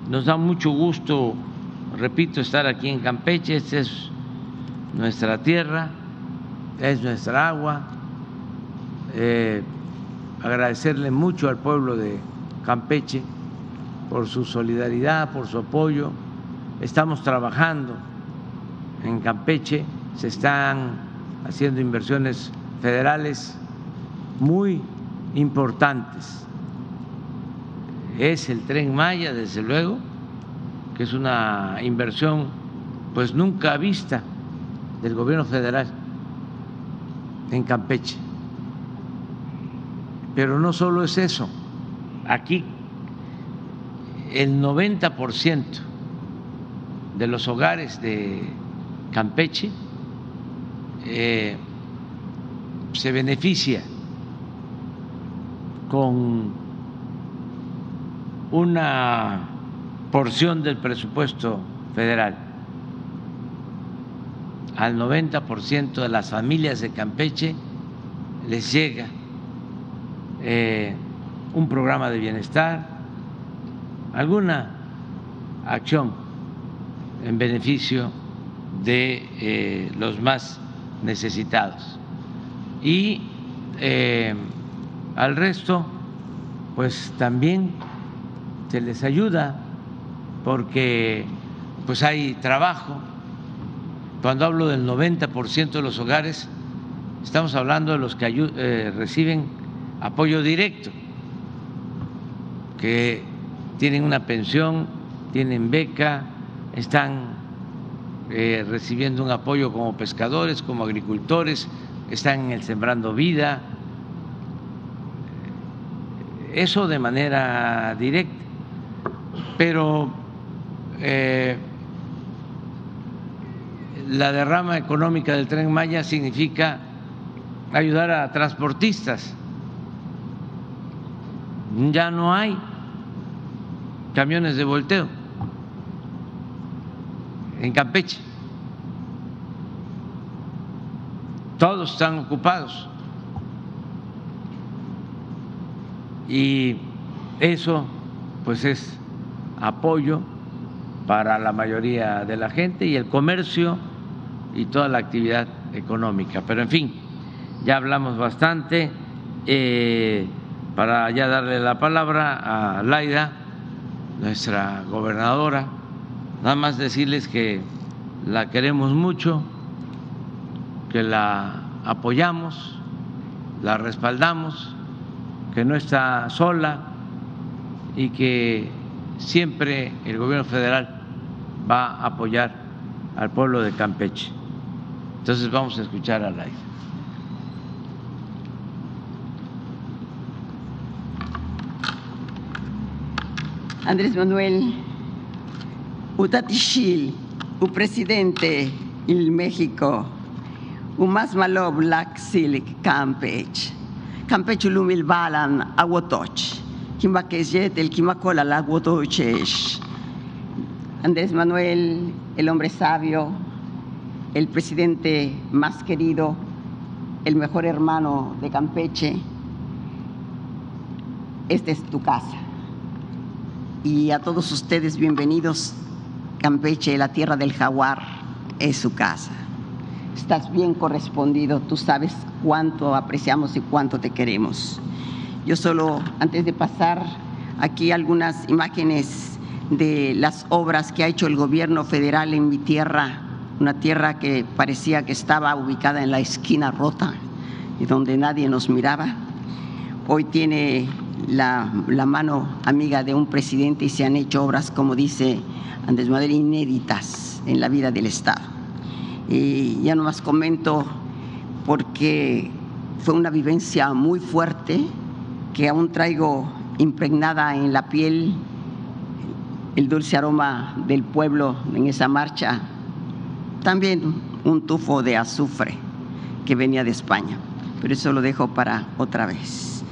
Nos da mucho gusto, repito, estar aquí en Campeche. Esta es nuestra tierra, es nuestra agua. Agradecerle mucho al pueblo de Campeche por su solidaridad, por su apoyo. Estamos trabajando en Campeche, se están haciendo inversiones federales muy importantes. Es el Tren Maya, desde luego, que es una inversión pues nunca vista del gobierno federal en Campeche. Pero no solo es eso, aquí el 90% de los hogares de Campeche se beneficia con una porción del presupuesto federal. Al 90% de las familias de Campeche les llega un programa de bienestar, alguna acción en beneficio de los más necesitados. Y al resto, pues también se les ayuda porque pues hay trabajo. Cuando hablo del 90% de los hogares, estamos hablando de los que reciben apoyo directo, que tienen una pensión, tienen beca, están recibiendo un apoyo como pescadores, como agricultores, están en el Sembrando Vida, eso de manera directa. Pero la derrama económica del Tren Maya significa ayudar a transportistas. Ya no hay camiones de volteo en Campeche, todos están ocupados, y eso pues es apoyo para la mayoría de la gente y el comercio y toda la actividad económica. Pero en fin, ya hablamos bastante. Para ya darle la palabra a Laida, nuestra gobernadora, nada más decirles que la queremos mucho, que la apoyamos, la respaldamos, que no está sola y que siempre el gobierno federal va a apoyar al pueblo de Campeche. Entonces vamos a escuchar a Laida. Andrés Manuel, Utatishil, u presidente il México, u más malo Black Silk Campeche, Campeche lumil balan aguotoch, Kimbaquejet el Kimacola la aguotoches. Andrés Manuel, el hombre sabio, el presidente más querido, el mejor hermano de Campeche, esta es tu casa. Y a todos ustedes, bienvenidos. Campeche, la tierra del jaguar, es su casa. Estás bien correspondido, tú sabes cuánto apreciamos y cuánto te queremos. Yo solo, antes de pasar aquí algunas imágenes de las obras que ha hecho el gobierno federal en mi tierra, una tierra que parecía que estaba ubicada en la esquina rota y donde nadie nos miraba. Hoy tiene la mano amiga de un presidente y se han hecho obras, como dice Andrés Manuel, inéditas en la vida del Estado. Y ya nomás comento porque fue una vivencia muy fuerte que aún traigo impregnada en la piel, el dulce aroma del pueblo en esa marcha, también un tufo de azufre que venía de España, pero eso lo dejo para otra vez.